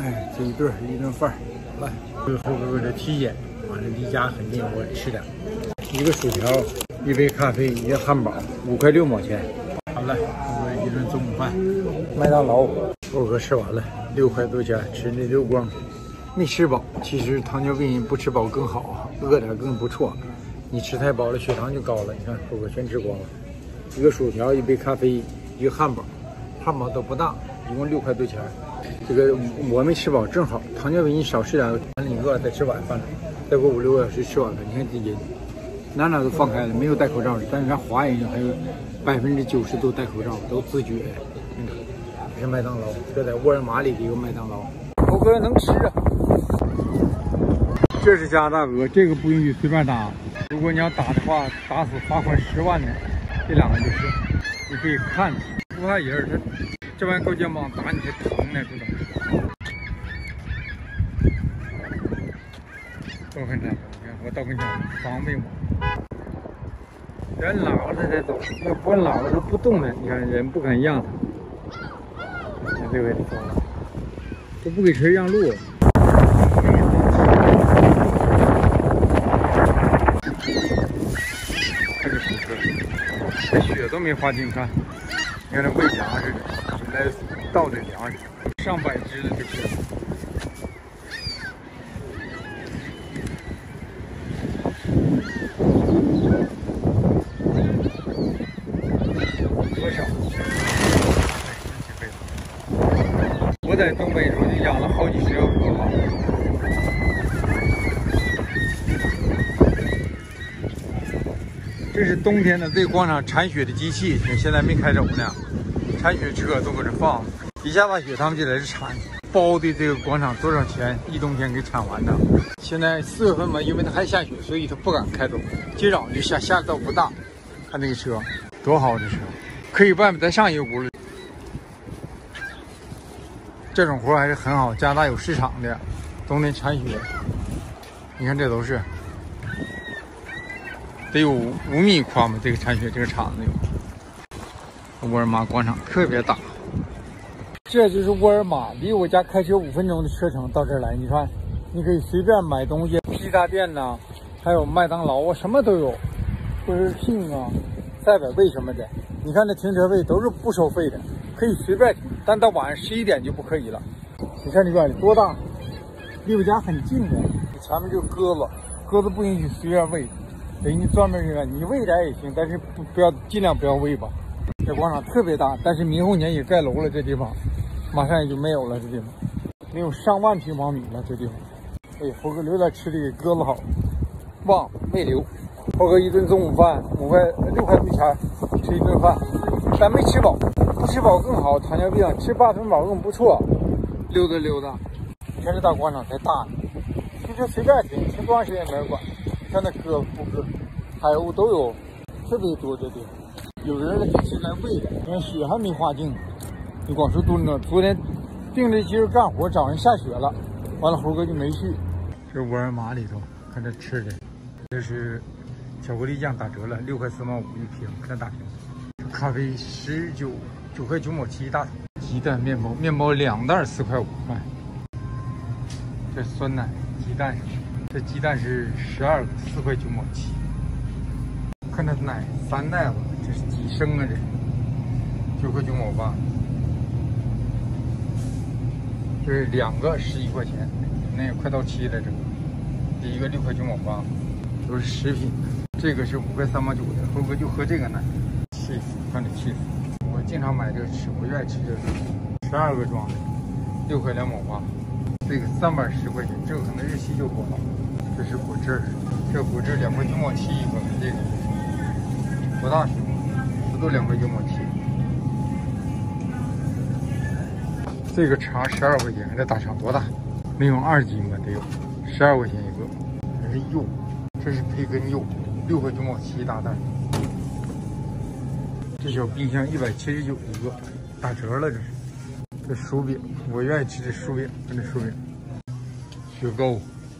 哎，这一顿饭，来，最后给我这体检，完了离家很近，我吃点，一个薯条，一杯咖啡，一个汉堡，5块6毛钱。好了，我一顿中午饭，麦当劳，我哥吃完了，6块多钱，吃那溜光，没吃饱。其实糖尿病不吃饱更好，饿点更不错。你吃太饱了，血糖就高了。你看，我哥全吃光了，一个薯条，一杯咖啡，一个汉堡，汉堡都不大，一共6块多钱。这个我没吃饱，正好糖尿病你少吃点，完了你饿再吃晚饭了，再过5、6个小时吃晚饭。你看这人哪都放开了，没有戴口罩的，但是咱华人还有90%都戴口罩，都自觉。这是麦当劳，这在沃尔玛里的一个麦当劳，我哥能吃啊。这是加拿大鹅，这个不允许随便打，如果你要打的话，打死罚款10万呢。这2个就是，你可以看，不怕人，他这玩意够肩膀打你还疼呢，知道吗？多很惨，你看我到跟前防备我，人拉了他才走，要不拉了他不动呢。你看人不敢让他，看这位走了，都不给车让路。这个鼠车，这血都没滑进，看，你看这喂粮食的，来倒这粮食，上百只的这是。多少？我在东北时候就养了好几10个鹅嘛。这是冬天的对广场铲雪的机器，现在没开走呢。铲雪车都搁这放，一下大雪他们就在这铲。包的这个广场多少钱？一冬天给铲完的。现在4月份嘛，因为它还下雪，所以它不敢开走。今早就下的倒不大。看这个车多好，这车可以外面再上一个轱辘。这种活还是很好，加拿大有市场的，冬天铲雪。你看这都是。得有5米宽吧，这个铲雪这个厂子有。沃尔玛广场特别大，这就是沃尔玛，离我家开车5分钟的车程到这儿来。你看，你可以随便买东西，披萨店呐，还有麦当劳啊，什么都有，或者是King啊、赛百味什么的。你看这停车位都是不收费的，可以随便停，但到晚上11点就不可以了。你看这院里多大，离我家很近的。前面就是鸽子，鸽子不允许随便喂。给你专门人员，你喂点也行，但是不要尽量不要喂吧。这广场特别大，但是明后年也盖楼了，这地方马上也就没有了，这地方没有上万平方米了，这地方。哎，猴哥留点吃的给鸽子好，忘没留。猴哥一顿中午饭6块多钱，吃一顿饭，但没吃饱，不吃饱更好，糖尿病吃8分饱更不错。溜达溜达，你看这大广场才大呢，就随便停，停多长时间也没人管。像那鸽子、鸽、海鸥都有，特别多这地方。有人来是来喂的，你看雪还没化净，你光说蹲着。昨天定着今儿干活，早上下雪了，完了猴哥就没去。这沃尔玛里头，看这吃的，这是巧克力酱打折了，6块4毛5一瓶，看大瓶。咖啡9块9毛7一大桶。鸡蛋面包2袋4块5卖。这酸奶鸡蛋。这鸡蛋是12个4块9毛7，看这奶3袋子，这是几升啊？这9块9毛8，这是2个11块钱，那也快到期了。这个第一个6块9毛8，都是食品。这个是5块3毛9的，猴哥就喝这个奶，气死！看这气死！我经常买这个吃，我愿意吃这个，12个装的，6块2毛8。这个310块钱，这个可能日期就过了。这是果汁，这果汁2块9毛7一个，这个多大瓶？这都2块9毛7。这个茶12块钱，这大肠多大？能有2斤吧？得有，12块钱一个。这是柚，这是培根柚，6块9毛7一大袋。这小冰箱179一个，打折了这是。这薯饼，我愿意吃这薯饼，看这薯饼。雪糕，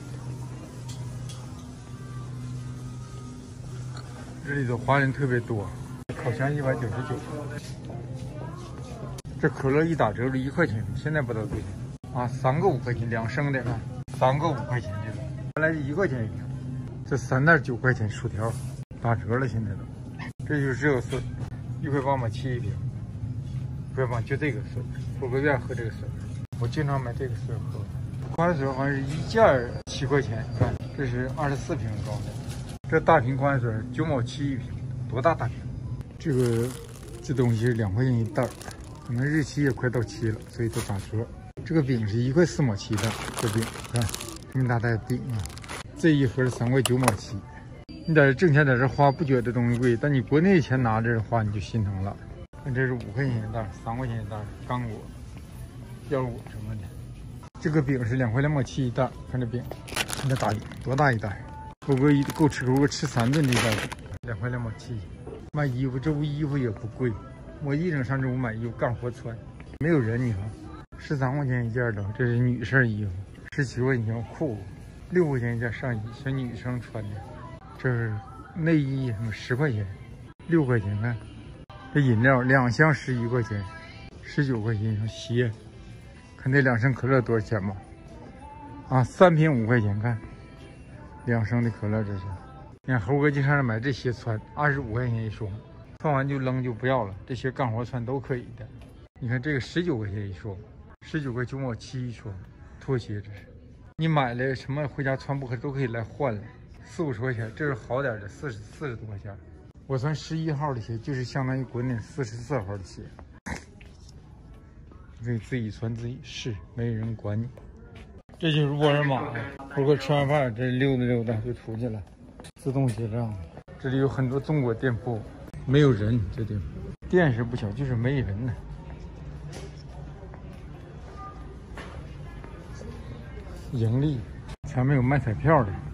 这里的华人特别多。烤箱199，这可乐一打折了1块钱，现在不知道多少钱。 啊，3个5块钱，2升的看，3个5块钱这个，原来1块钱一瓶，这3袋9块钱薯条，打折了现在都。这就是这个水，1块8毛7一瓶，1块8就这个水，火锅店喝这个水，我经常买这个水喝。矿泉水好像是1件7块钱，看这是24瓶装的，这大瓶矿泉水9毛7一瓶，多大大瓶？这东西是2块钱一袋，可能日期也快到期了，所以都打折。这个饼是1块4毛7的，这饼看这么大袋饼啊，这一盒是3块9毛7。你在这挣钱在这花不觉得东西贵，但你国内钱拿着花你就心疼了。看这是5块钱一袋，3块钱一袋干果、腰果什么的。这个饼是2块2毛7一袋，看这饼，看这大饼多大一袋，火锅够吃火锅吃3顿的一袋饼，2块2毛7。卖衣服，这屋衣服也不贵，我一整上这屋买衣服干活穿，没有人，你看13块钱一件的，这是女士衣服，17块钱裤子，6块钱一件上衣，小女生穿的。这是内衣什么10块钱，6块钱看。这饮料2箱11块钱，19块钱。鞋，看这2升可乐多少钱吧？啊，3瓶5块钱，看2升的可乐这是。你看猴哥经常买这鞋穿，25块钱一双，穿完就扔就不要了。这些干活穿都可以的。你看这个19块钱一双，19块9毛7一双，拖鞋这是。你买了什么回家穿不合都可以来换了。4、50块钱，这是好点的，40多块钱。我穿11号的鞋，就是相当于国内44号的鞋，你可以自己穿自己试，没人管你。这就是沃尔玛，不过吃完饭这溜达溜达就出去了，自动结账。这里有很多中国店铺，没有人，这地方店是不小，就是没人呢。盈利，前面有卖彩票的。